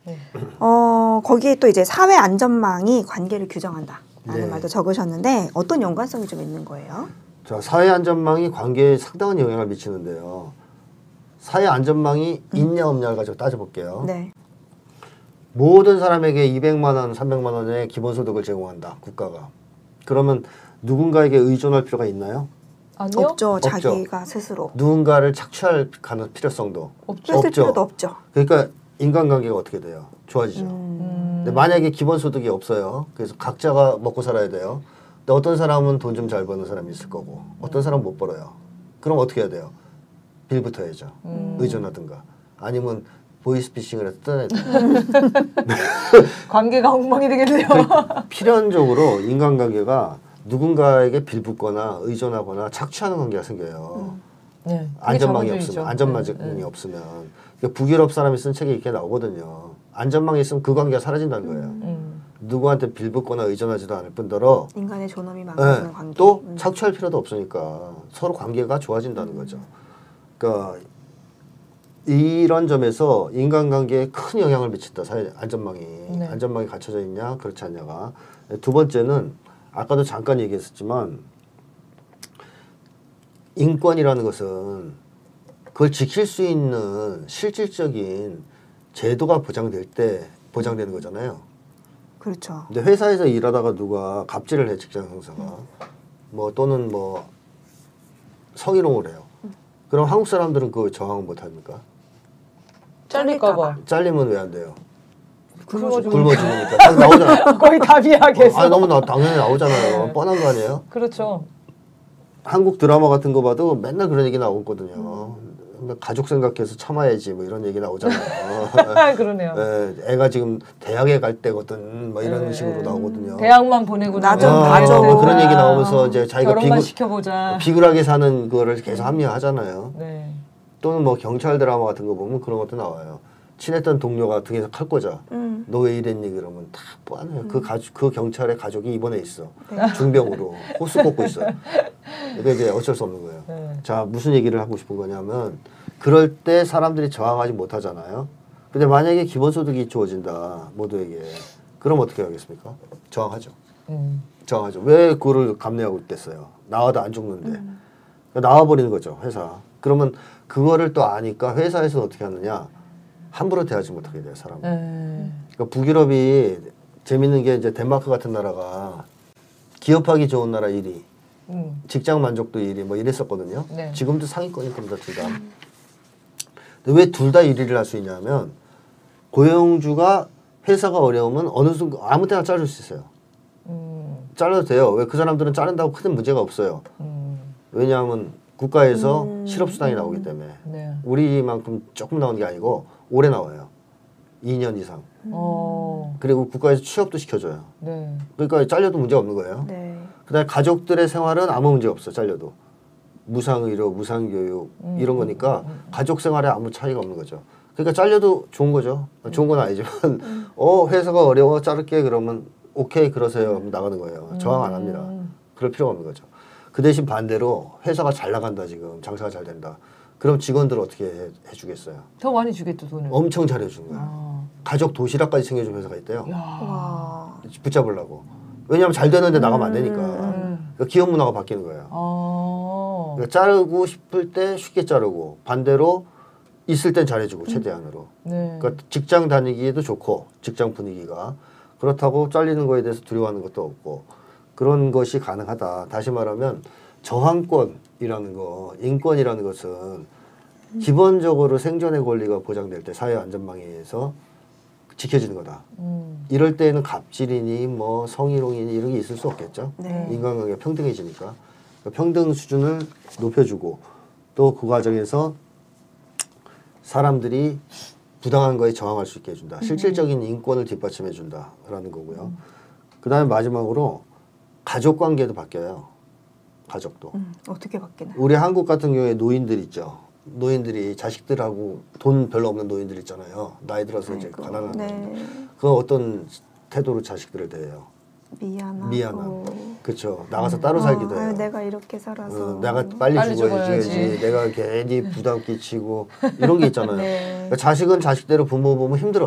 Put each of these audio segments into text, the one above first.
네. 거기에 또 이제 사회 안전망이 관계를 규정한다라는 네. 말도 적으셨는데 어떤 연관성이 좀 있는 거예요? 자, 사회 안전망이 관계에 상당한 영향을 미치는데요. 사회 안전망이 있냐 없냐를 가지고 따져볼게요. 네. 모든 사람에게 200만 원, 300만 원의 기본소득을 제공한다. 국가가. 그러면 누군가에게 의존할 필요가 있나요? 아니요? 없죠. 자기가 스스로. 누군가를 착취할 필요성도 없죠. 뺏을 필요도 없죠. 그러니까 인간관계가 어떻게 돼요? 좋아지죠. 근데 만약에 기본소득이 없어요. 그래서 각자가 먹고 살아야 돼요. 근데 어떤 사람은 돈 좀 잘 버는 사람이 있을 거고 어떤 사람은 못 벌어요. 그럼 어떻게 해야 돼요? 빌부터 해야죠. 의존하든가 아니면 보이스피싱을 해서 떠나야 돼요. 관계가 엉망이 되겠네요. 필연적으로 인간관계가 누군가에게 빌붙거나 의존하거나 착취하는 관계가 생겨요. 네, 안전망이 자본주의죠. 없으면, 안전망이 없으면. 그러니까 북유럽 사람이 쓴 책에 이렇게 나오거든요. 안전망이 있으면 그 관계가 사라진다는 거예요. 누구한테 빌붙거나 의존하지도 않을 뿐더러 인간의 존엄이 망가지는 네, 관계. 또 착취할 필요도 없으니까 서로 관계가 좋아진다는 거죠. 그러니까 이런 점에서 인간관계에 큰 영향을 미친다. 사회 안전망이. 네. 안전망이 갖춰져 있냐 그렇지 않냐가. 두 번째는 아까도 잠깐 얘기했었지만 인권이라는 것은 그걸 지킬 수 있는 실질적인 제도가 보장될 때 보장되는 거잖아요. 그렇죠. 근데 회사에서 일하다가 누가 갑질을 해, 직장 상사가 뭐 또는 뭐 성희롱을 해요. 그럼 한국 사람들은 그거 저항을 못 합니까? 잘릴까봐. 잘리면 왜 안 돼요? 굶어 굶어 죽으니까 딱 나오잖아요. 거의 답이야겠어. 아 너무 당연히 나오잖아요. 뻔한 거 아니에요? 그렇죠. 한국 드라마 같은 거 봐도 맨날 그런 얘기 나오거든요. 가족 생각해서 참아야지 뭐 이런 얘기 나오잖아요. 그러네요. 예, 애가 지금 대학에 갈 때거든 뭐 이런 식으로 나오거든요. 대학만 보내고 나 좀 뭐 봐줘. 그런 얘기 나오면서 이제 자기가 결혼만 시켜보자. 비굴하게 사는 거를 계속 합리화하잖아요. 네. 또는 뭐 경찰 드라마 같은 거 보면 그런 것도 나와요. 친했던 동료가 등에서 칼 꽂아. 너 왜 이랬니? 그러면 다 뻔해요. 그 경찰의 가족이 입원해 있어. 중병으로 호스 꽂고 있어요. 그러니까 이제 어쩔 수 없는 거예요. 네. 자, 무슨 얘기를 하고 싶은 거냐면 그럴 때 사람들이 저항하지 못하잖아요. 근데 만약에 기본소득이 주어진다 모두에게 그럼 어떻게 하겠습니까? 저항하죠. 저항하죠. 왜 그거를 감내하고 있겠어요? 나와도 안 죽는데. 그러니까 나와버리는 거죠, 회사. 그러면 그거를 또 아니까 회사에서는 어떻게 하느냐? 함부로 대하지 못하게 돼요, 사람을. 그러니까 북유럽이 재밌는 게 이제 덴마크 같은 나라가 기업하기 좋은 나라 1위, 직장 만족도 1위 뭐 이랬었거든요. 네. 지금도 상위권일 겁니다, 둘 다. 근데 왜 둘 다 1위를 할 수 있냐면 고용주가 회사가 어려우면 어느 순간 아무 때나 자를 수 있어요. 잘라도 돼요. 왜 그 사람들은 자른다고 큰 문제가 없어요. 왜냐하면 국가에서 실업수당이 나오기 때문에 네. 우리만큼 조금 나오는 게 아니고 오래 나와요. 2년 이상. 그리고 국가에서 취업도 시켜줘요. 네. 그러니까 잘려도 문제 없는 거예요. 네. 그다음에 가족들의 생활은 아무 문제 없어. 잘려도. 무상의료, 무상교육 이런 거니까 가족 생활에 아무 차이가 없는 거죠. 그러니까 잘려도 좋은 거죠. 좋은 건 아니지만 회사가 어려워 자를게 그러면 오케이 그러세요. 그럼 나가는 거예요. 저항 안 합니다. 그럴 필요가 없는 거죠. 그 대신 반대로 회사가 잘 나간다 지금 장사가 잘 된다. 그럼 직원들 어떻게 해주겠어요? 더 많이 주겠죠, 돈을. 엄청 잘해주는 거예요. 가족 도시락까지 챙겨주는 회사가 있대요. 와. 붙잡으려고. 왜냐하면 잘 되는데 나가면 안 되니까. 그러니까 기업 문화가 바뀌는 거예요. 그러니까 자르고 싶을 때 쉽게 자르고 반대로 있을 땐 잘해주고 최대한으로. 네. 그러니까 직장 다니기에도 좋고 직장 분위기가 그렇다고 잘리는 거에 대해서 두려워하는 것도 없고 그런 것이 가능하다. 다시 말하면 저항권이라는 거, 인권이라는 것은 기본적으로 생존의 권리가 보장될 때 사회 안전망에 의해서 지켜지는 거다. 이럴 때에는 갑질이니 뭐 성희롱이니 이런 게 있을 수 없겠죠. 네. 인간관계가 평등해지니까. 그러니까 평등 수준을 높여주고 또 그 과정에서 사람들이 부당한 거에 저항할 수 있게 해준다. 실질적인 인권을 뒷받침해 준다라는 거고요. 그 다음에 마지막으로 가족관계도 바뀌어요. 가족도. 어떻게 바뀌나요? 우리 한국 같은 경우에 노인들 있죠. 노인들이 자식들하고 돈 별로 없는 노인들 있잖아요. 나이 들어서 이제 가난한 노인들. 그 어떤 태도로 자식들을 대해요. 미안하고. 그렇죠. 나가서 따로 살기도 해요. 내가 이렇게 살아서. 내가 빨리 죽어야지. 내가 괜히 부담 끼치고 이런 게 있잖아요. 네. 그러니까 자식은 자식대로 부모 보면 힘들어요.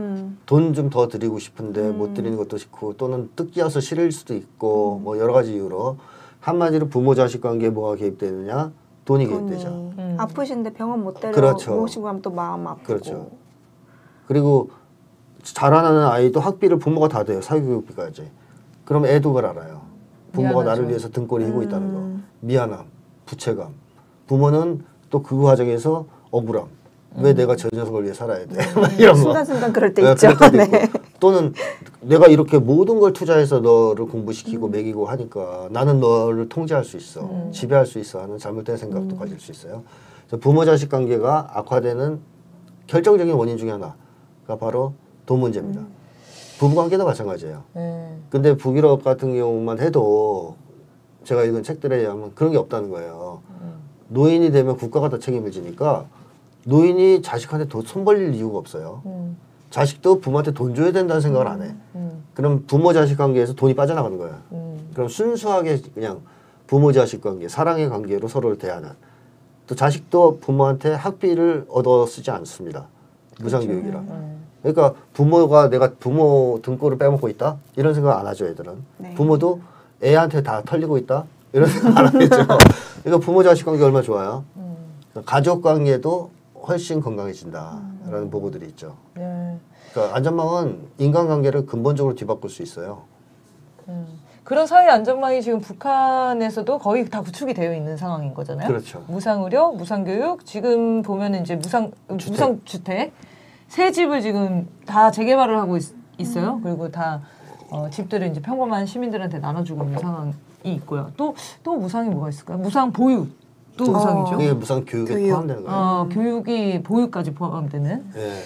돈 좀 더 드리고 싶은데 못 드리는 것도 싫고 또는 뜻기어서 싫을 수도 있고 뭐 여러 가지 이유로 한마디로 부모 자식 관계에 뭐가 개입되느냐? 돈이 개입되죠. 아프신데 병원 못 데려 그렇죠. 모시고 가면 또 마음 아프고. 그렇죠. 그리고 자라나는 아이도 학비를 부모가 다 돼요. 사교육비까지. 그럼 애도 그걸 알아요. 부모가 미안하죠. 나를 위해서 등골이 휘고 있다는 거. 미안함, 부채감. 부모는 또 그 과정에서 억울함. 왜 내가 저 녀석을 위해 살아야 돼? 이런 거. 순간순간 그럴 때 네, 있죠. 그럴 때도 네. 있고. 또는 내가 이렇게 모든 걸 투자해서 너를 공부시키고 먹이고 하니까 나는 너를 통제할 수 있어. 지배할 수 있어 하는 잘못된 생각도 가질 수 있어요. 그래서 부모 자식 관계가 악화되는 결정적인 원인 중에 하나가 바로 돈 문제입니다. 부부 관계도 마찬가지예요. 근데 북유럽 같은 경우만 해도 제가 읽은 책들에 의하면 그런 게 없다는 거예요. 노인이 되면 국가가 다 책임을 지니까 노인이 자식한테 돈 손 벌릴 이유가 없어요. 자식도 부모한테 돈 줘야 된다는 생각을 안 해. 그럼 부모 자식 관계에서 돈이 빠져나가는 거야. 그럼 순수하게 그냥 부모 자식 관계, 사랑의 관계로 서로를 대하는. 또 자식도 부모한테 학비를 얻어 쓰지 않습니다. 무상교육이라. 그러니까 부모가 내가 부모 등골을 빼먹고 있다? 이런 생각 안 하죠, 애들은. 네. 부모도 애한테 다 털리고 있다? 이런 생각 안 하겠죠. 그러니까 부모 자식 관계 얼마나 좋아요. 가족 관계도 훨씬 건강해진다라는 보고들이 있죠. 그러니까 안전망은 인간관계를 근본적으로 뒤바꿀 수 있어요. 그런 사회 안전망이 지금 북한에서도 거의 다 구축이 되어 있는 상황인 거잖아요. 그렇죠. 무상의료, 무상교육, 지금 보면은 이제 무상주택, 새 집을 지금 다 재개발을 하고 있어요. 그리고 다 집들을 이제 평범한 시민들한테 나눠주고 있는 상황이 있고요. 또 무상이 뭐가 있을까요? 무상 보육. 또 무상이죠. 그게 무상 교육에 포함되는 거예요. 교육이 보육까지 포함되는. 네.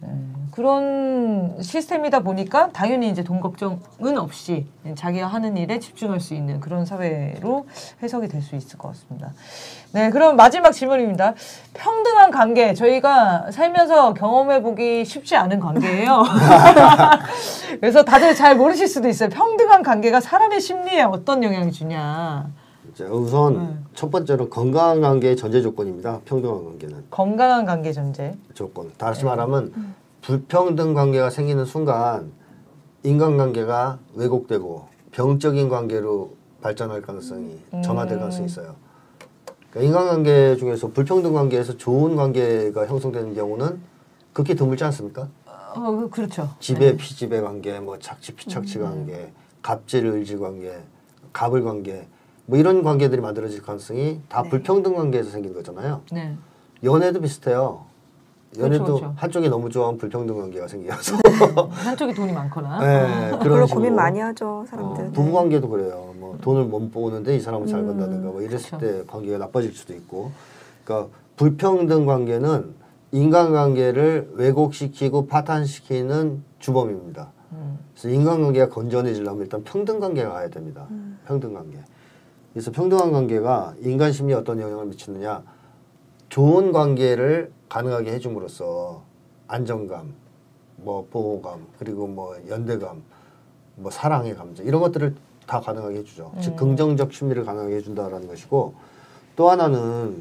그런 시스템이다 보니까 당연히 이제 돈 걱정은 없이 자기가 하는 일에 집중할 수 있는 그런 사회로 해석이 될 수 있을 것 같습니다. 네, 그럼 마지막 질문입니다. 평등한 관계, 저희가 살면서 경험해보기 쉽지 않은 관계예요. 그래서 다들 잘 모르실 수도 있어요. 평등한 관계가 사람의 심리에 어떤 영향을 주냐. 자, 우선 첫 번째로 건강한 관계의 전제 조건입니다. 평등한 관계는. 건강한 관계 전제. 조건. 다시 말하면 불평등 관계가 생기는 순간 인간관계가 왜곡되고 병적인 관계로 발전할 가능성이 전환될 가능성이 있어요. 그러니까 인간관계 중에서 불평등 관계에서 좋은 관계가 형성되는 경우는 극히 드물지 않습니까? 그렇죠. 지배 피지배 관계, 뭐 착취 피착취 관계, 갑질 을지 관계, 갑을 관계 뭐 이런 관계들이 만들어질 가능성이 다 불평등 관계에서 생긴 거잖아요. 네. 연애도 비슷해요. 연애도 그렇죠. 한쪽이 너무 좋아하면 불평등 관계가 생겨서 한쪽이 돈이 많거나. 네, 그걸로 식으로. 고민 많이 하죠, 사람들. 부부 관계도 그래요. 뭐 돈을 못 버는데 이 사람은 잘 번다든가 뭐 이랬을 그렇죠. 때 관계가 나빠질 수도 있고. 그러니까 불평등 관계는 인간관계를 왜곡시키고 파탄시키는 주범입니다. 그래서 인간관계가 건전해지려면 일단 평등 관계가 가야 됩니다. 평등 관계. 그래서 평등한 관계가 인간 심리에 어떤 영향을 미치느냐? 좋은 관계를 가능하게 해줌으로써 안정감, 뭐 보호감, 그리고 뭐 연대감, 뭐 사랑의 감정 이런 것들을 다 가능하게 해주죠. 즉 긍정적 심리를 가능하게 해준다라는 것이고 또 하나는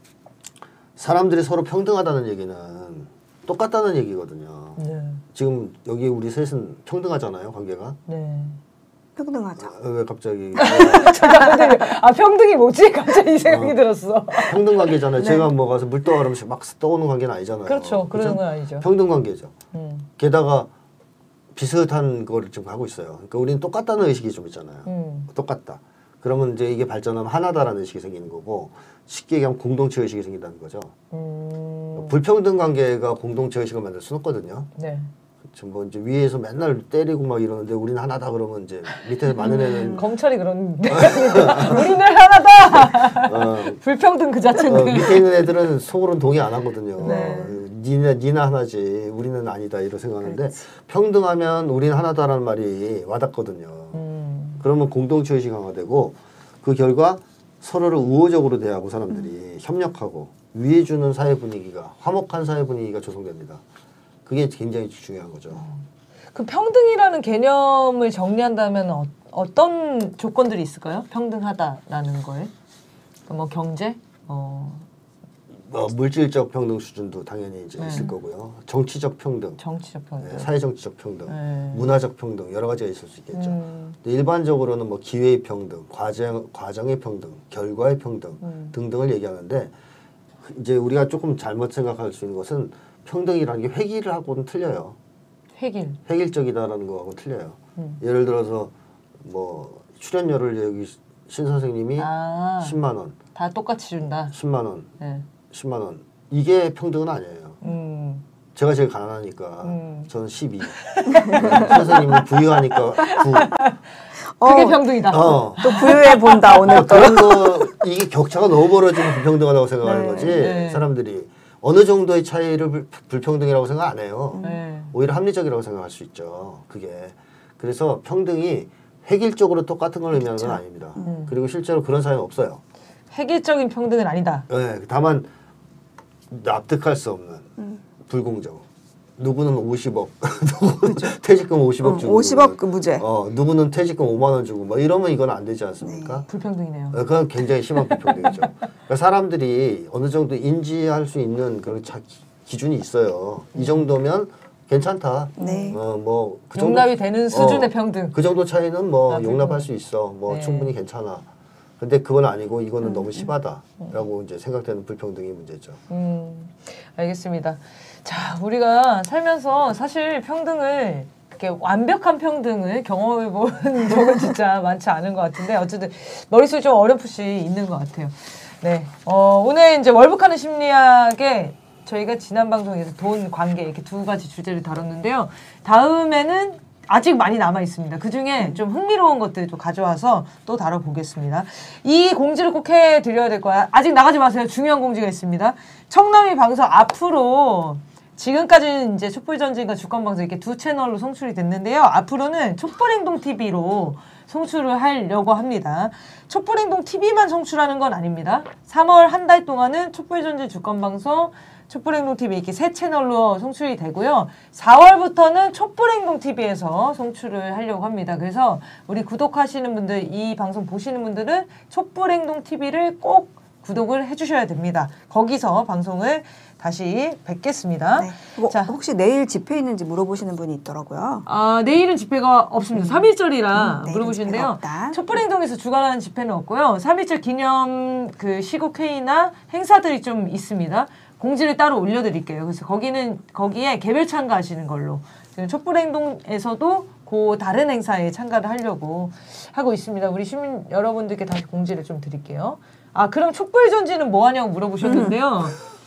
사람들이 서로 평등하다는 얘기는 똑같다는 얘기거든요. 네. 지금 여기 우리 셋은 평등하잖아요, 관계가. 네. 평등하죠. 왜 갑자기 평등이 뭐지? 갑자기 이 생각이 들었어. 평등 관계잖아요. 제가 뭐 가서 물 떠오르면 막 떠오는 관계는 아니잖아요. 그렇죠. 그런 그죠? 건 아니죠. 평등 관계죠. 게다가 비슷한 거를 지금 하고 있어요. 그러니까 우리는 똑같다는 의식이 좀 있잖아요. 똑같다. 그러면 이제 이게 발전하면 하나다라는 의식이 생기는 거고 쉽게 얘기하면 공동체 의식이 생긴다는 거죠. 불평등 관계가 공동체 의식을 만들 수는 없거든요. 네. 뭐 이제 위에서 맨날 때리고 막 이러는데 우리는 하나다 그러면 이제 밑에 많은 애는 검찰이 그런데 우리는 하나다. 불평등 그 자체인데. 밑에 있는 애들은 속으로는 동의 안 하거든요. 네. 니나 하나지 우리는 아니다 이런 생각하는데 평등하면 우리는 하나다라는 말이 와닿거든요. 그러면 공동체 의식이 강화되고 그 결과 서로를 우호적으로 대하고 사람들이 협력하고 위해 주는 사회 분위기가 화목한 사회 분위기가 조성됩니다. 그게 굉장히 중요한 거죠. 그 평등이라는 개념을 정리한다면 어떤 조건들이 있을까요? 평등하다라는 거에 뭐 경제, 물질적 평등 수준도 당연히 이제 네. 있을 거고요. 정치적 평등, 정치적 평등, 네, 사회정치적 평등, 네. 문화적 평등 여러 가지가 있을 수 있겠죠. 근데 일반적으로는 뭐 기회의 평등, 과정의 평등, 결과의 평등 등등을 얘기하는데 이제 우리가 조금 잘못 생각할 수 있는 것은 평등이라는 게 획일을 하고는 틀려요. 획일적이다라는 거하고는 틀려요. 예를 들어서 뭐 출연료를 여기 신 선생님이 10만 원, 다 똑같이 준다. 10만 원, 네. 10만 원 이게 평등은 아니에요. 제가 제일 가난하니까 저는 12. 선생님은 부유하니까 9. 그게 평등이다. 또 부유해 본다 오늘 또. 그런 거 이게 격차가 너무 벌어지면 불평등하다고 생각하는 거지. 네. 사람들이 어느 정도의 차이를 불평등이라고 생각 안 해요. 네. 오히려 합리적이라고 생각할 수 있죠. 그게. 그래서 평등이 획일적으로 똑같은 걸 의미하는 건 아닙니다. 그리고 실제로 그런 사회는 없어요. 획일적인 평등은 아니다. 네, 다만 납득할 수 없는 불공정. 누구는 50억, 누구는 퇴직금 50억 주고 50억 그 무죄. 누구는 퇴직금 5만 원 주고 뭐 이러면 이건 안 되지 않습니까? 불평등이네요. 그건 굉장히 심한 불평등이죠. 그러니까 사람들이 어느 정도 인지할 수 있는 그런 기준이 있어요. 이 정도면 괜찮다. 네. 뭐 그 용납이 되는 수준의 평등. 그 정도 차이는 뭐 아, 용납할 수 있어. 뭐 네. 충분히 괜찮아. 근데 그건 아니고 이거는 너무 심하다라고 이제 생각되는 불평등이 문제죠. 알겠습니다. 자, 우리가 살면서 사실 평등을 이렇게 완벽한 평등을 경험해 본 적은 진짜 많지 않은 것 같은데 어쨌든 머릿속에 좀 어렴풋이 있는 것 같아요. 네, 오늘 이제 월북하는 심리학에 저희가 지난 방송에서 돈, 관계 이렇게 두 가지 주제를 다뤘는데요. 다음에는 아직 많이 남아 있습니다. 그 중에 좀 흥미로운 것들 좀 가져와서 또 다뤄보겠습니다. 이 공지를 꼭 해드려야 될 거야. 아직 나가지 마세요. 중요한 공지가 있습니다. 청남이 방송 앞으로 지금까지는 이제 촛불전쟁과 주권방송 이렇게 두 채널로 송출이 됐는데요. 앞으로는 촛불행동TV로 송출을 하려고 합니다. 촛불행동 TV만 송출하는 건 아닙니다. 3월 한 달 동안은 촛불전쟁 주권방송, 촛불행동TV 이렇게 세 채널로 송출이 되고요. 4월부터는 촛불행동TV에서 송출을 하려고 합니다. 그래서 우리 구독하시는 분들, 이 방송 보시는 분들은 촛불행동TV를 꼭 구독을 해주셔야 됩니다. 거기서 방송을 다시 뵙겠습니다. 네. 자, 혹시 내일 집회 있는지 물어보시는 분이 있더라고요. 내일은 집회가 없습니다. 3.1절이라 물어보시는데요. 촛불행동에서 주관하는 집회는 없고요. 3.1절 기념 그 시국회의나 행사들이 좀 있습니다. 공지를 따로 올려드릴게요. 그래서 거기에 개별 참가하시는 걸로. 지금 촛불행동에서도 그 다른 행사에 참가를 하려고 하고 있습니다. 우리 시민 여러분들께 다시 공지를 좀 드릴게요. 그럼 촛불전지는 뭐 하냐고 물어보셨는데요.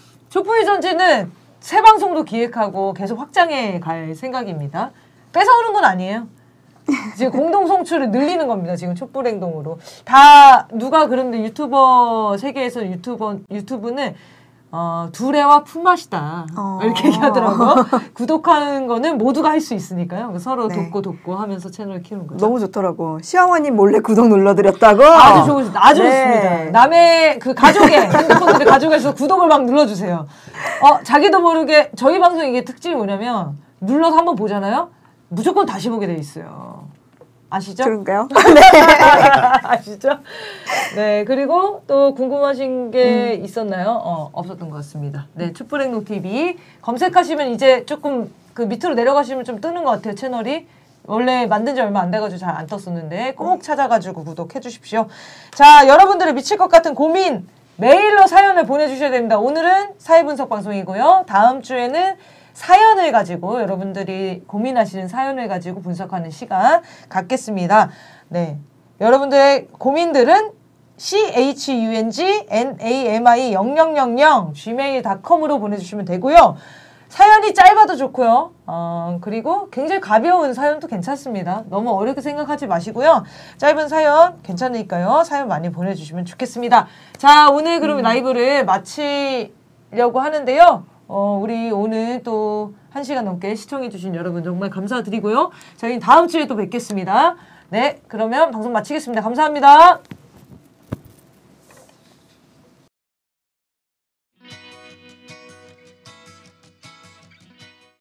촛불전지는 새 방송도 기획하고 계속 확장해 갈 생각입니다. 뺏어오는 건 아니에요. 지금 공동 송출을 늘리는 겁니다. 지금 촛불행동으로. 다 누가 그런데 유튜버 세계에서 유튜브는 두레와 품맛이다. 이렇게 얘기하더라고요. 구독하는 거는 모두가 할 수 있으니까요. 서로 네. 돕고 하면서 채널을 키우는 거죠. 너무 좋더라고. 시어머님 몰래 구독 눌러드렸다고. 아주 네. 좋습니다. 남의 그 가족의 핸드폰들을 가져가서 구독을 막 눌러주세요. 자기도 모르게 저희 방송 이게 특징이 뭐냐면 눌러서 한번 보잖아요. 무조건 다시 보게 돼 있어요. 아시죠? 그런가요? 아시죠? 네, 그리고 또 궁금하신 게 있었나요? 없었던 것 같습니다. 네, 촛불행동TV 검색하시면 이제 조금 그 밑으로 내려가시면 좀 뜨는 것 같아요, 채널이. 원래 만든 지 얼마 안 돼가지고 잘 안 떴었는데 꼭 찾아가지고 구독해 주십시오. 자, 여러분들의 미칠 것 같은 고민 메일로 사연을 보내주셔야 됩니다. 오늘은 사회분석 방송이고요. 다음 주에는 사연을 가지고 여러분들이 고민하시는 사연을 가지고 분석하는 시간 갖겠습니다. 네, 여러분들의 고민들은 chungnami0000gmail.com으로 보내주시면 되고요. 사연이 짧아도 좋고요. 그리고 굉장히 가벼운 사연도 괜찮습니다. 너무 어렵게 생각하지 마시고요. 짧은 사연 괜찮으니까요. 사연 많이 보내주시면 좋겠습니다. 자, 오늘 그럼 라이브를 마치려고 하는데요. 우리 오늘 또 1시간 넘게 시청해주신 여러분 정말 감사드리고요. 저희는 다음 주에 또 뵙겠습니다. 네, 그러면 방송 마치겠습니다. 감사합니다.